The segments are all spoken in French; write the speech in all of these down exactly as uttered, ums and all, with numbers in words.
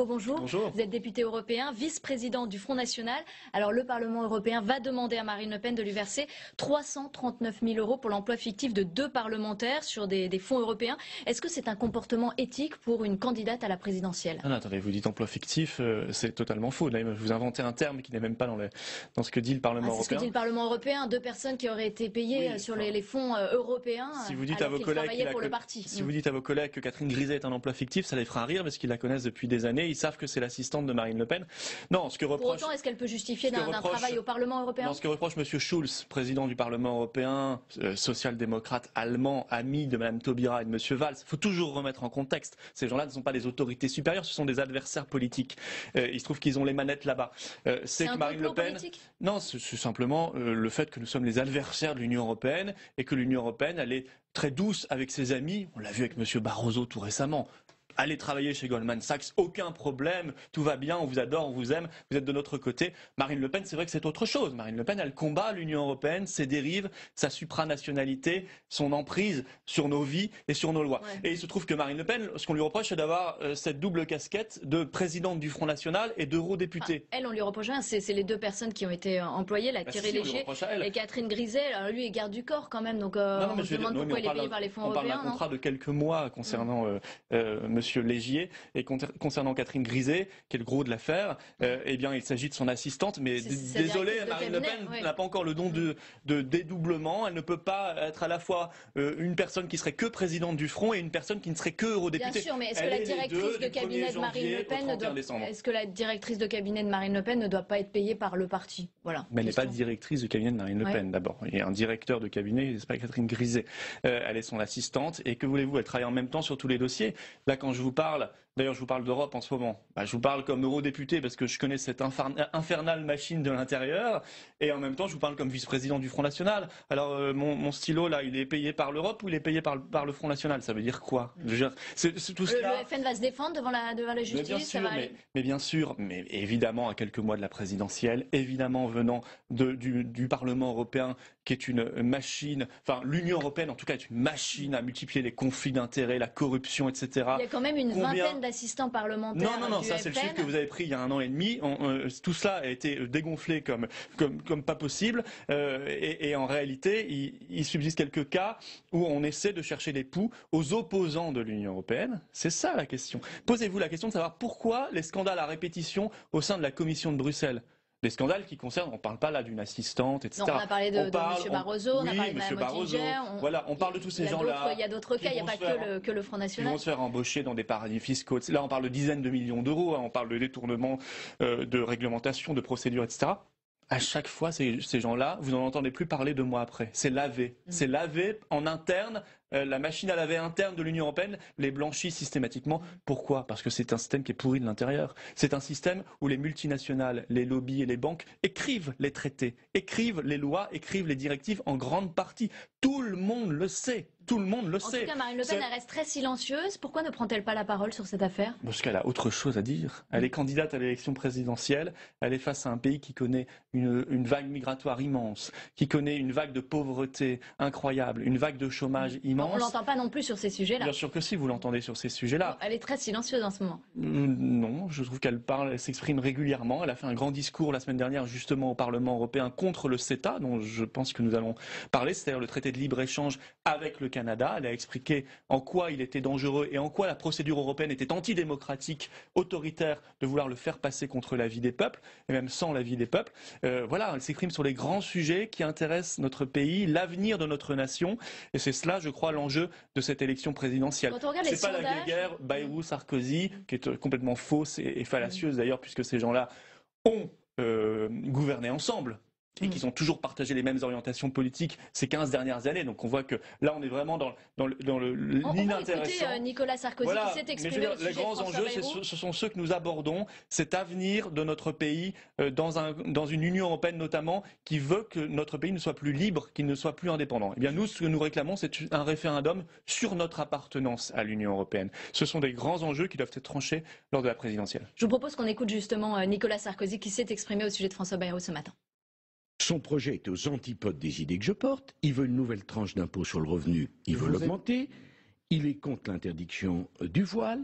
Philippot, bonjour. Bonjour. Vous êtes député européen, vice-président du Front National. Alors le Parlement européen va demander à Marine Le Pen de lui verser trois cent trente-neuf mille euros pour l'emploi fictif de deux parlementaires sur des, des fonds européens. Est-ce que c'est un comportement éthique pour une candidate à la présidentielle? Ah non, attendez, vous dites emploi fictif, euh, c'est totalement faux. Là, vous inventez un terme qui n'est même pas dans, le, dans ce que dit le Parlement ah, européen. C'est ce que dit le Parlement européen, deux personnes qui auraient été payées oui, sur enfin, les, les fonds euh, européens si vous dites alors à vos qu'ils collègues travaillaient la, pour le parti. Si mmh. vous dites à vos collègues que Catherine Griset est un emploi fictif, ça les fera rire parce qu'ils la connaissent depuis des années, ils savent que c'est l'assistante de Marine Le Pen. Non, ce que reproche, Pour autant, est-ce qu'elle peut justifier d'un travail au Parlement européen? Non, ce que reproche M. Schulz, président du Parlement européen, euh, social-démocrate allemand, ami de Mme Taubira et de M. Valls, il faut toujours remettre en contexte. Ces gens-là ne sont pas des autorités supérieures, ce sont des adversaires politiques. Euh, il se trouve qu'ils ont les manettes là-bas. Euh, c'est que Marine Le Pen. Politique non, c'est simplement euh, le fait que nous sommes les adversaires de l'Union européenne et que l'Union européenne, elle est très douce avec ses amis. On l'a vu avec M. Barroso tout récemment. Allez travailler chez Goldman Sachs, aucun problème, tout va bien, on vous adore, on vous aime, vous êtes de notre côté. Marine Le Pen, c'est vrai que c'est autre chose. Marine Le Pen, elle combat l'Union européenne, ses dérives, sa supranationalité, son emprise sur nos vies et sur nos lois. Ouais. Et il se trouve que Marine Le Pen, ce qu'on lui reproche, c'est d'avoir euh, cette double casquette de présidente du Front National et d'eurodéputée. Enfin, elle, on lui reproche rien, c'est les deux personnes qui ont été employées, la bah, Thierry si, Léger et Catherine Griset. Alors lui est garde du corps quand même, donc euh, non, non, on se demande pourquoi il est payé par les fonds on européens. On parle d'un contrat de quelques mois concernant mmh. euh, euh, Monsieur Légier. Et concernant Catherine Griset, qui est le gros de l'affaire, euh, eh bien, il s'agit de son assistante. Mais désolé, Marine Le Pen oui. n'a pas encore le don de, de dédoublement. Elle ne peut pas être à la fois euh, une personne qui serait que présidente du Front et une personne qui ne serait que eurodéputée. Bien sûr, mais est-ce que la directrice de cabinet de Marine Le Pen ne doit... est-ce que la directrice de cabinet de Marine Le Pen ne doit pas être payée par le parti? Voilà. Mais elle n'est pas directrice de cabinet de Marine Le Pen, ouais. D'abord. Il y a un directeur de cabinet, c'est pas Catherine Griset. Euh, elle est son assistante. Et que voulez-vous, elle travaille en même temps sur tous les dossiers. Là, quand je vous parle. D'ailleurs, je vous parle d'Europe en ce moment. Bah, je vous parle comme eurodéputé parce que je connais cette infernale machine de l'intérieur. Et en même temps, je vous parle comme vice-président du Front National. Alors, euh, mon, mon stylo, là, il est payé par l'Europe ou il est payé par, par le Front National? Ça veut dire quoi? C'est tout cela... Le, le F N va se défendre devant la, devant la justice? Mais bien sûr, ça va mais, aller... mais bien sûr, mais évidemment, à quelques mois de la présidentielle, évidemment venant de, du, du Parlement européen, qui est une machine, enfin, l'Union européenne, en tout cas, est une machine à multiplier les conflits d'intérêts, la corruption, et cetera. Il y a quand même une Combien... vingtaine d'assistants parlementaires. Non, non, non, du ça c'est le chiffre que vous avez pris il y a un an et demi. On, euh, tout cela a été dégonflé comme, comme, comme pas possible. Euh, et, et en réalité, il, il subsiste quelques cas où on essaie de chercher des poux aux opposants de l'Union européenne. C'est ça la question. Posez-vous la question de savoir pourquoi les scandales à répétition au sein de la Commission de Bruxelles. Des scandales qui concernent, on ne parle pas là d'une assistante, et cetera. Non, on a parlé de, on de parle, M. Barroso, on, oui, a parlé de Mme Barroso, on, voilà, on parle de tous ces gens-là. Il y a d'autres cas, il n'y a pas que, le, que le Front National. Ils vont se faire embaucher dans des paradis fiscaux. Là, on parle de dizaines de millions d'euros, hein, on parle de détournement, euh, de réglementation, de procédures, et cetera. À chaque fois, ces, ces gens-là, vous n'en entendez plus parler deux mois après. C'est lavé. Mmh. C'est lavé en interne. Euh, la machine à laver interne de l'Union européenne les blanchit systématiquement. Pourquoi? Parce que c'est un système qui est pourri de l'intérieur. C'est un système où les multinationales, les lobbies et les banques écrivent les traités, écrivent les lois, écrivent les directives en grande partie. Tout le monde le sait. Tout le monde le en sait. En tout cas, Marine Le Pen, elle reste très silencieuse. Pourquoi ne prend-elle pas la parole sur cette affaire? Parce qu'elle a autre chose à dire. Elle est candidate à l'élection présidentielle. Elle est face à un pays qui connaît une, une vague migratoire immense, qui connaît une vague de pauvreté incroyable, une vague de chômage immense. On ne l'entend pas non plus sur ces sujets-là. Bien sûr que si, vous l'entendez sur ces sujets-là. Elle est très silencieuse en ce moment. Non, je trouve qu'elle parle, elle s'exprime régulièrement. Elle a fait un grand discours la semaine dernière justement au Parlement européen contre le CETA, dont je pense que nous allons parler, c'est-à-dire le traité de libre-échange avec le Canada. Elle a expliqué en quoi il était dangereux et en quoi la procédure européenne était antidémocratique, autoritaire, de vouloir le faire passer contre l'avis des peuples, et même sans l'avis des peuples. Euh, voilà, elle s'exprime sur les grands sujets qui intéressent notre pays, l'avenir de notre nation, et c'est cela, je crois, l'enjeu de cette élection présidentielle. C'est pas sondages... la guerre Bayrou-Sarkozy, qui est complètement fausse et, et fallacieuse d'ailleurs, puisque ces gens-là ont euh, gouverné ensemble. Et qui ont toujours partagé les mêmes orientations politiques ces quinze dernières années. Donc on voit que là, on est vraiment dans, dans, le, dans le l'inintéressant. On va écouter euh, Nicolas Sarkozy voilà. qui s'est exprimé Mais au sujet les grands de François enjeux, Bayrou. ce sont ceux que nous abordons, cet avenir de notre pays euh, dans, un, dans une Union européenne notamment, qui veut que notre pays ne soit plus libre, qu'il ne soit plus indépendant. Eh bien nous, ce que nous réclamons, c'est un référendum sur notre appartenance à l'Union européenne. Ce sont des grands enjeux qui doivent être tranchés lors de la présidentielle. Je vous propose qu'on écoute justement euh, Nicolas Sarkozy qui s'est exprimé au sujet de François Bayrou ce matin. Son projet est aux antipodes des idées que je porte. Il veut une nouvelle tranche d'impôt sur le revenu, il veut l'augmenter. Il est contre l'interdiction du voile.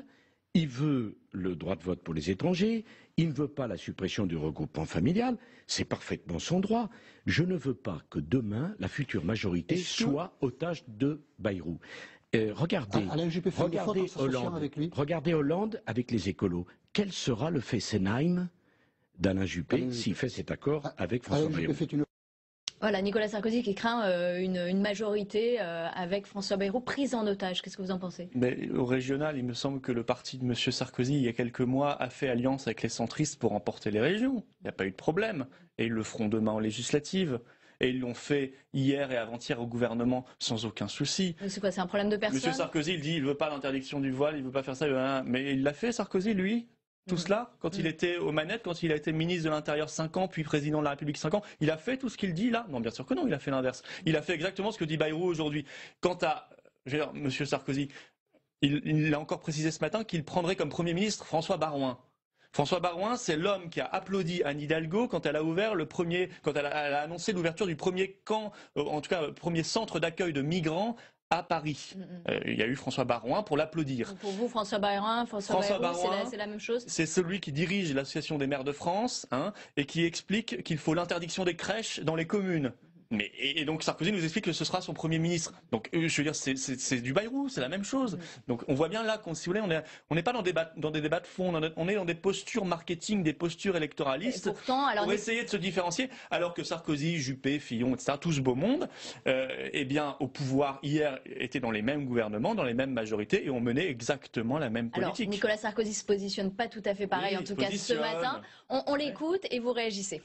il veut le droit de vote pour les étrangers, il ne veut pas la suppression du regroupement familial, c'est parfaitement son droit. Je ne veux pas que demain, la future majorité soit otage de Bayrou. Euh, regardez, Alain Juppé fait regardez, une fois Hollande, avec lui. regardez Hollande avec les écolos. Quel sera le Fessenheim d'Alain Juppé s'il fait cet accord avec François Alain Juppé Bayrou? fait une... Voilà, Nicolas Sarkozy qui craint euh, une, une majorité euh, avec François Bayrou prise en otage. Qu'est-ce que vous en pensez? Mais au régional, il me semble que le parti de M. Sarkozy, il y a quelques mois, a fait alliance avec les centristes pour remporter les régions. Il n'y a pas eu de problème. Et ils le feront demain en législative. Et ils l'ont fait hier et avant-hier au gouvernement sans aucun souci. C'est quoi, c'est un problème de personne? M. Sarkozy, il dit il ne veut pas l'interdiction du voile, il ne veut pas faire ça. Mais il l'a fait, Sarkozy, lui. Tout mmh. cela, quand mmh. il était aux manettes, quand il a été ministre de l'Intérieur cinq ans, puis président de la République cinq ans, il a fait tout ce qu'il dit là? Non, bien sûr que non, il a fait l'inverse. Il a fait exactement ce que dit Bayrou aujourd'hui. Quant à, je veux dire, M. Sarkozy, il, il a encore précisé ce matin qu'il prendrait comme Premier ministre François Baroin. François Baroin, c'est l'homme qui a applaudi Anne Hidalgo quand elle a ouvert le premier, quand elle a, elle a annoncé l'ouverture du premier camp, euh, en tout cas, le premier centre d'accueil de migrants à Paris. Mm -hmm. euh, il y a eu François Baroin pour l'applaudir. Pour vous, François Baroin, François, François Bayrou, c'est la, la même chose? C'est celui qui dirige l'Association des maires de France hein, et qui explique qu'il faut l'interdiction des crèches dans les communes. Mais, et, et donc Sarkozy nous explique que ce sera son Premier ministre. Donc je veux dire, c'est du Bayrou, c'est la même chose. Mmh. Donc on voit bien là qu'on, si vous voulez, on n'est on est pas dans des, dans des débats de fond, on est dans des postures marketing, des postures électoralistes et pourtant, alors pour des... essayer de se différencier, alors que Sarkozy, Juppé, Fillon, et cetera, tout ce beau monde, euh, eh bien au pouvoir hier étaient dans les mêmes gouvernements, dans les mêmes majorités et ont mené exactement la même politique. Alors Nicolas Sarkozy se positionne pas tout à fait pareil, oui, en tout cas ce matin. On, on l'écoute et vous réagissez.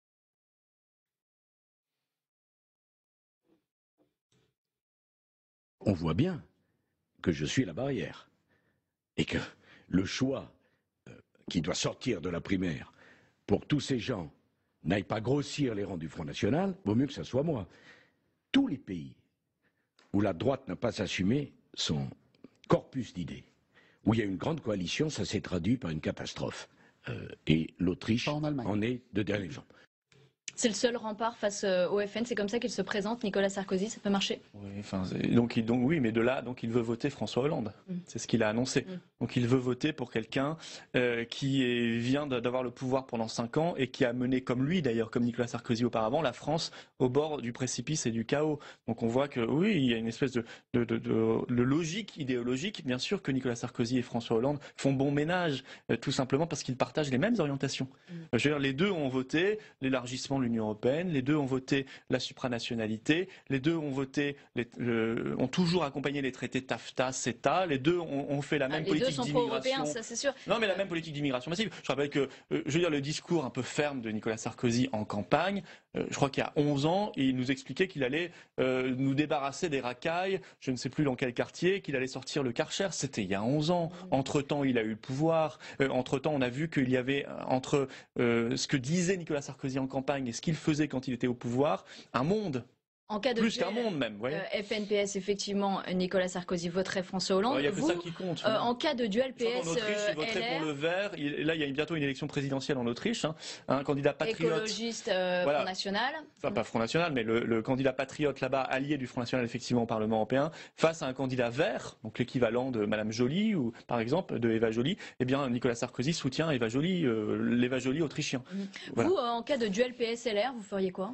On voit bien que je suis la barrière et que le choix euh, qui doit sortir de la primaire pour que tous ces gens n'aillent pas grossir les rangs du Front National, vaut mieux que ce soit moi. Tous les pays où la droite n'a pas assumé son corpus d'idées, où il y a une grande coalition, ça s'est traduit par une catastrophe. Euh, et l'Autriche en, en est de dernier exemple. C'est le seul rempart face au F N, c'est comme ça qu'il se présente, Nicolas Sarkozy, ça peut marcher? Oui, enfin, donc, il, donc oui, mais de là, donc il veut voter François Hollande. Mm. C'est ce qu'il a annoncé. Mm. Donc il veut voter pour quelqu'un euh, qui est, vient d'avoir le pouvoir pendant cinq ans et qui a mené, comme lui d'ailleurs, comme Nicolas Sarkozy auparavant, la France au bord du précipice et du chaos. Donc on voit que oui, il y a une espèce de, de, de, de, de logique idéologique. Bien sûr que Nicolas Sarkozy et François Hollande font bon ménage, euh, tout simplement parce qu'ils partagent les mêmes orientations. Mm. Euh, je veux dire, les deux ont voté l'élargissement de l'Union européenne, les deux ont voté la supranationalité, les deux ont voté, les, le, ont toujours accompagné les traités TAFTA, CETA, les deux ont, ont fait la même ah, politique d'immigration. Ça c'est sûr. Non, mais la même politique d'immigration massive. Je rappelle que, euh, je veux dire, le discours un peu ferme de Nicolas Sarkozy en campagne, euh, je crois qu'il y a onze ans, il nous expliquait qu'il allait euh, nous débarrasser des racailles, je ne sais plus dans quel quartier, qu'il allait sortir le Karcher. C'était il y a onze ans. Entre-temps, il a eu le pouvoir. Euh, entre-temps, on a vu qu'il y avait, entre euh, ce que disait Nicolas Sarkozy en campagne et ce qu'il faisait quand il était au pouvoir, un monde. En cas de plus qu'un monde même. Euh, F N P S, effectivement, Nicolas Sarkozy voterait François Hollande. Il n'y a que ça qui compte. Euh, en cas de duel P S, en Autriche, il voterait L R, pour le vert. Il, là, il y a bientôt une élection présidentielle en Autriche. Hein, un candidat patriote. Écologiste, euh, voilà. Front National. Enfin, pas Front National, mais le, le candidat patriote là-bas, allié du Front National, effectivement, au Parlement européen, face à un candidat vert, donc l'équivalent de Madame Joly, ou par exemple de Eva Joly. Eh bien, Nicolas Sarkozy soutient Eva Joly, euh, l'Eva Joly autrichien. Mmh. Voilà. Vous, euh, en cas de duel P S L R, vous feriez quoi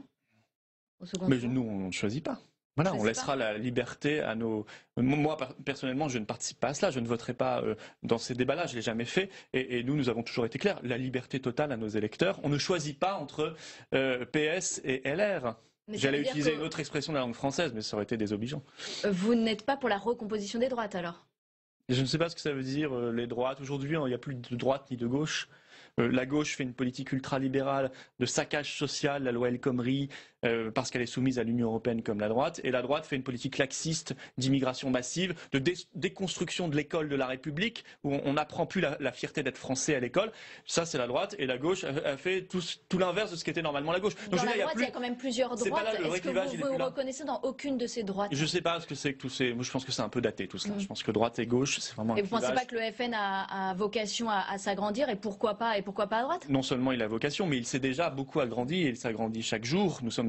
au second Mais tour? nous, on ne choisit pas. Voilà, on laissera pas. la liberté à nos... Moi, personnellement, je ne participe pas à cela. Je ne voterai pas euh, dans ces débats-là. Je ne l'ai jamais fait. Et, et nous, nous avons toujours été clairs. La liberté totale à nos électeurs. On ne choisit pas entre euh, P S et L R. J'allais utiliser que... une autre expression de la langue française, mais ça aurait été désobligeant. Vous n'êtes pas pour la recomposition des droites, alors? Je ne sais pas ce que ça veut dire, euh, les droites. Aujourd'hui, il n'y a plus de droite ni de gauche. Euh, la gauche fait une politique ultralibérale de saccage social, la loi El Khomri, euh, parce qu'elle est soumise à l'Union européenne comme la droite. Et la droite fait une politique laxiste d'immigration massive, de dé déconstruction de l'école de la République, où on n'apprend plus la, la fierté d'être français à l'école. Ça, c'est la droite. Et la gauche a, a fait tout, tout l'inverse de ce qu'était normalement la gauche. Donc, dans la droite, il y a plus... il y a quand même plusieurs droites. Est-ce que vous vous reconnaissez dans aucune de ces droites? Je ne sais pas ce que c'est que tous ces... Moi, je pense que c'est un peu daté, tout cela. Mmh. Je pense que droite et gauche, c'est vraiment un Et vous ne pensez pas que le F N a, a vocation à, à s'agrandir? Et pourquoi pas, et pourquoi pas à droite? Non seulement il a vocation, mais il s'est déjà beaucoup agrandi et il s'agrandit chaque jour. Nous sommes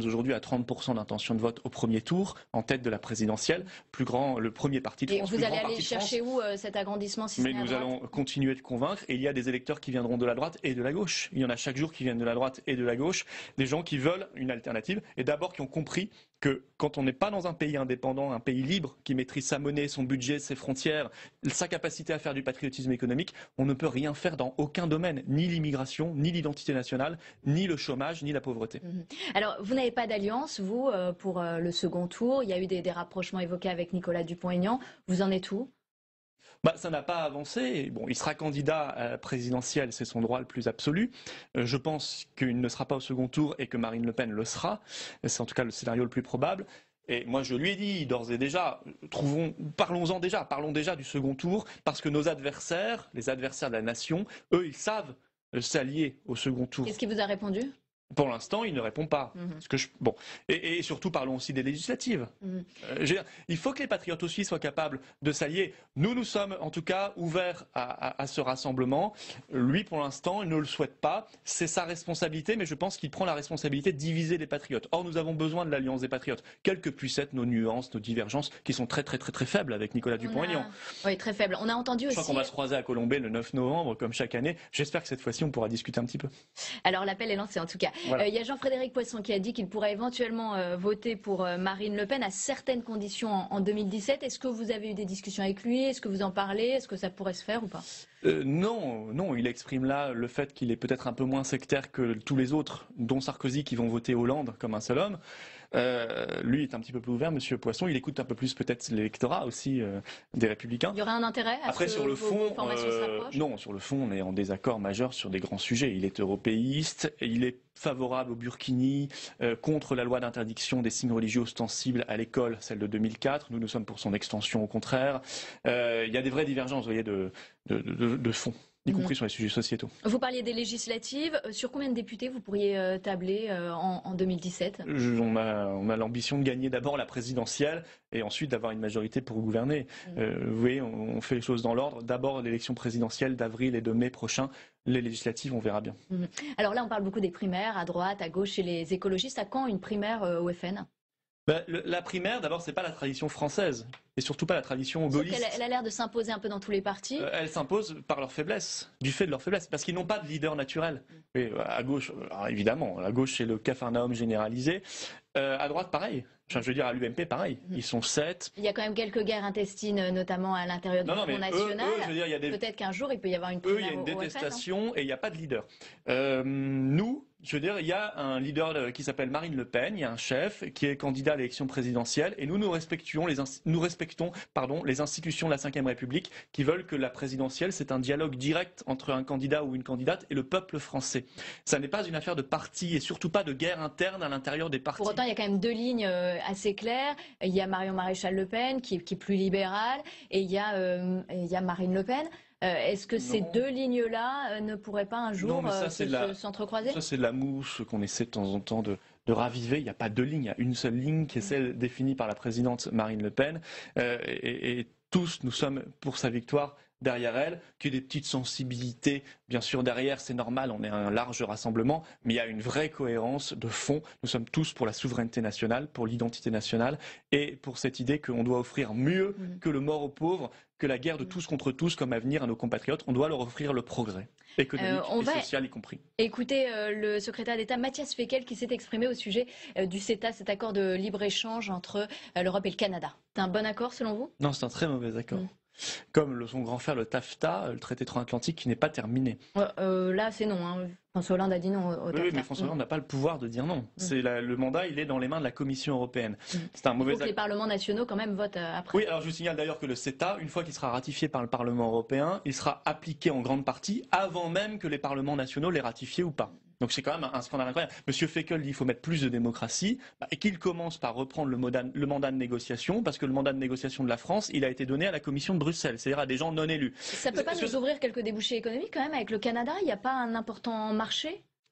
aujourd'hui à trente pour cent d'intention de vote au premier tour, en tête de la présidentielle, plus grand, le premier parti de Et France. vous plus allez grand aller parti de chercher France. où euh, cet agrandissement si ce Mais n'est à nous droite allons continuer de convaincre, et il y a des électeurs qui viendront de la droite et de la gauche. Il y en a chaque jour qui viennent de la droite et de la gauche, des gens qui veulent une alternative, et d'abord qui ont compris que quand on n'est pas dans un pays indépendant, un pays libre, qui maîtrise sa monnaie, son budget, ses frontières, sa capacité à faire du patriotisme économique, on ne peut rien faire dans aucun domaine, ni l'immigration, ni l'identité nationale, ni le chômage, ni la pauvreté. Mmh. Alors, vous n'avez pas d'alliance, vous, euh, pour euh, le second tour. Il y a eu des, des rapprochements évoqués avec Nicolas Dupont-Aignan. Vous en êtes où? Bah, ça n'a pas avancé. Bon, il sera candidat à la présidentielle, c'est son droit le plus absolu. Euh, je pense qu'il ne sera pas au second tour et que Marine Le Pen le sera. C'est en tout cas le scénario le plus probable. Et moi, je lui ai dit d'ores et déjà, trouvons, parlons-en déjà, parlons déjà du second tour, parce que nos adversaires, les adversaires de la nation, eux, ils savent s'allier au second tour. Qu'est-ce qu'il vous a répondu? Pour l'instant, il ne répond pas. Mmh. Parce que je, bon. et, et surtout, parlons aussi des législatives. Mmh. Euh, je veux dire, il faut que les patriotes aussi soient capables de s'allier. Nous, nous sommes en tout cas ouverts à, à, à ce rassemblement. Lui, pour l'instant, il ne le souhaite pas. C'est sa responsabilité, mais je pense qu'il prend la responsabilité de diviser les patriotes. Or, nous avons besoin de l'alliance des patriotes, quelles que puissent être nos nuances, nos divergences, qui sont très, très, très, très faibles avec Nicolas Dupont-Aignan. A... Oui, très faible. On a entendu je aussi. Je crois qu'on va se croiser à Colombey le neuf novembre, comme chaque année. J'espère que cette fois-ci, on pourra discuter un petit peu. Alors, l'appel est lancé, en tout cas. Voilà. Euh, il y a Jean-Frédéric Poisson qui a dit qu'il pourrait éventuellement euh, voter pour euh, Marine Le Pen à certaines conditions en, en deux mille dix-sept. Est-ce que vous avez eu des discussions avec lui? Est-ce que vous en parlez? Est-ce que ça pourrait se faire ou pas? euh, Non, non, il exprime là le fait qu'il est peut-être un peu moins sectaire que tous les autres, dont Sarkozy, qui vont voter Hollande comme un seul homme. Euh, lui est un petit peu plus ouvert, Monsieur Poisson. Il écoute un peu plus peut-être l'électorat aussi euh, des Républicains. Il y aurait un intérêt à Après, ce sur que le vos, fond, vos formations euh, se rapprochent? Non, sur le fond, on est en désaccord majeur sur des grands sujets. Il est européiste, il est favorable au burkini, euh, contre la loi d'interdiction des signes religieux ostensibles à l'école, celle de deux mille quatre. Nous, nous sommes pour son extension au contraire. Euh, il y a des vraies divergences, vous voyez, de, de, de, de fond, y compris mmh. sur les sujets sociétaux. Vous parliez des législatives. Sur combien de députés vous pourriez euh, tabler euh, en, en deux mille dix-sept? Je, On a, on a l'ambition de gagner d'abord la présidentielle et ensuite d'avoir une majorité pour gouverner. Mmh. Euh, vous voyez, on, on fait les choses dans l'ordre. D'abord l'élection présidentielle d'avril et de mai prochain. Les législatives, on verra bien. Mmh. Alors là, on parle beaucoup des primaires, à droite, à gauche, chez les écologistes. À quand une primaire euh, au F N? Ben, le, la primaire, d'abord, c'est pas la tradition française, et surtout pas la tradition gaulliste. Elle, elle a l'air de s'imposer un peu dans tous les partis. Euh, elle s'impose par leur faiblesse, du fait de leur faiblesse, parce qu'ils n'ont pas de leader naturel. Mm. Et à gauche, alors évidemment, à gauche c'est le capharnaüm généralisé. Euh, à droite, pareil. Enfin, je veux dire, à l'U M P, pareil. Ils sont sept. Il y a quand même quelques guerres intestines, notamment à l'intérieur du non, non, Front National. Eux, eux, je veux dire, il y a des... Peut-être qu'un jour, il peut y avoir une primaire. Eux, il y a une au, détestation au F N, et il n'y a pas de leader. Euh, nous, je veux dire, il y a un leader qui s'appelle Marine Le Pen, il y a un chef qui est candidat à l'élection présidentielle et nous, nous respectons, les, nous respectons pardon, les institutions de la cinquième République qui veulent que la présidentielle, c'est un dialogue direct entre un candidat ou une candidate et le peuple français. Ça n'est pas une affaire de parti et surtout pas de guerre interne à l'intérieur des partis. Pour autant, il y a quand même deux lignes assez claires. Il y a Marion Maréchal Le Pen qui, qui est plus libérale et il y a, euh, il y a Marine Le Pen. Euh, Est-ce que non. ces deux lignes-là euh, ne pourraient pas un jour s'entrecroiser? Ça, c'est de la mouche qu'on essaie de temps en temps de, de raviver. Il n'y a pas deux lignes, il y a une seule ligne qui est celle définie par la présidente Marine Le Pen. Euh, et, et tous, nous sommes pour sa victoire derrière elle, qu'il y ait des petites sensibilités, bien sûr derrière, c'est normal, on est un large rassemblement, mais il y a une vraie cohérence de fond. Nous sommes tous pour la souveraineté nationale, pour l'identité nationale et pour cette idée qu'on doit offrir mieux que le mort aux pauvres, que la guerre de tous contre tous comme avenir à nos compatriotes, on doit leur offrir le progrès économique euh, et social y compris. Écoutez euh, le secrétaire d'État Matthias Fekl qui s'est exprimé au sujet euh, du CETA, cet accord de libre-échange entre euh, l'Europe et le Canada. C'est un bon accord selon vous? Non, c'est un très mauvais accord. Mmh. Comme le, son grand frère, le TAFTA, le traité transatlantique, qui n'est pas terminé. Euh, euh, là, c'est non. Hein. François Hollande a dit non au, au TAFTA. Oui, mais François Hollande mmh. n'a pas le pouvoir de dire non. Mmh. C'est la, le mandat, il est dans les mains de la Commission européenne. Mmh. C'est un mauvais. Il faut que les parlements nationaux, quand même, votent euh, après. Oui, alors je vous signale d'ailleurs que le CETA, une fois qu'il sera ratifié par le Parlement européen, il sera appliqué en grande partie avant même que les parlements nationaux l'aient ratifié ou pas. Donc c'est quand même un scandale incroyable. Monsieur Fekl dit qu'il faut mettre plus de démocratie bah, et qu'il commence par reprendre le, moda, le mandat de négociation, parce que le mandat de négociation de la France, il a été donné à la Commission de Bruxelles, c'est-à-dire à des gens non élus. Ça ne peut pas nous ouvrir quelques débouchés économiques quand même avec le Canada? Il n'y a pas un important marché?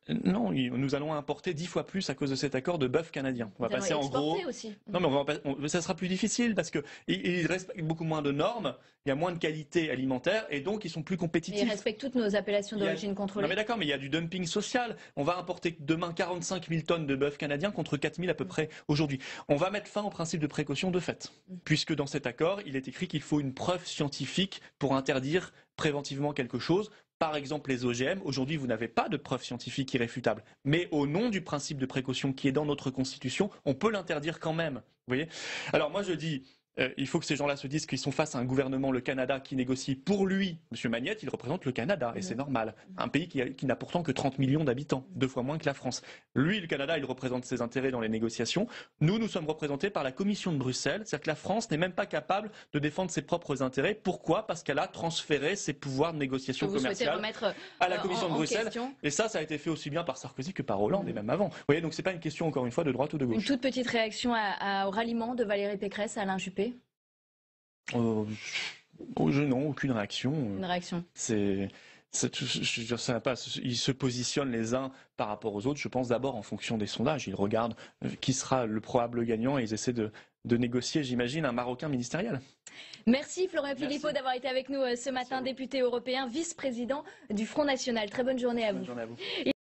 Non, il- nous allons importer dix fois plus à cause de cet accord de bœuf canadien. On va Nous allons passer en gros. exporter aussi. Non, mais on va, pas- on- ça sera plus difficile parce que ils, ils respectent beaucoup moins de normes, il y a moins de qualité alimentaire et donc ils sont plus Et ils compétitifs. respectent toutes nos appellations Il y a- d'origine Non contrôlée. mais d'accord, mais il y a du dumping social. On va importer demain quarante-cinq mille tonnes de bœuf canadien contre quatre mille à peu près aujourd'hui. On va mettre fin au principe de précaution de fait, puisque dans cet accord, il est écrit qu'il faut une preuve scientifique pour interdire préventivement quelque chose. Par exemple, les O G M. Aujourd'hui, vous n'avez pas de preuve scientifique irréfutable. Mais au nom du principe de précaution qui est dans notre Constitution, on peut l'interdire quand même. Vous voyez ? Alors moi, je dis, euh, il faut que ces gens-là se disent qu'ils sont face à un gouvernement, le Canada, qui négocie pour lui. Monsieur Magnette, il représente le Canada, et c'est normal. Un pays qui, a- qui n'a pourtant que trente millions d'habitants, deux fois moins que la France. Lui, le Canada, il représente ses intérêts dans les négociations. Nous, nous sommes représentés par la Commission de Bruxelles. C'est-à-dire que la France n'est même pas capable de défendre ses propres intérêts. Pourquoi ? Parce qu'elle a transféré ses pouvoirs de négociation Que vous souhaitez commerciale remettre à la euh, Commission en- de en Bruxelles. question. Et ça, ça a été fait aussi bien par Sarkozy que par Hollande, et même avant. Vous voyez, donc c'est pas une question, encore une fois, de droite ou de Une gauche. toute petite réaction à- à- au ralliement de Valérie Pécresse à Alain Juppé. Euh, oh, je, non, aucune réaction. Une réaction. C'est, c'est- je, je, je sais pas. Ils se positionnent les uns par rapport aux autres. Je pense d'abord en fonction des sondages. Ils regardent euh, qui sera le probable gagnant et ils essaient de, de négocier, j'imagine, un Marocain ministériel. Merci Florian Merci. Philippot d'avoir été avec nous euh, ce matin, à vous. député européen, vice-président du Front National. Très bonne journée à vous. Bonne journée à vous.